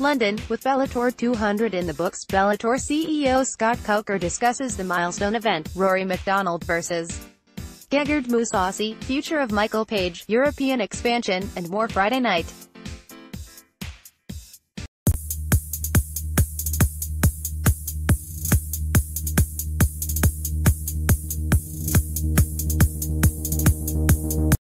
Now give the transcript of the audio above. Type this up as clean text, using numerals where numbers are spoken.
London, with Bellator 200 in the books. Bellator CEO Scott Coker discusses the milestone event, Rory MacDonald vs. Gegard Mousasi, future of Michael Page, European expansion, and more Friday night.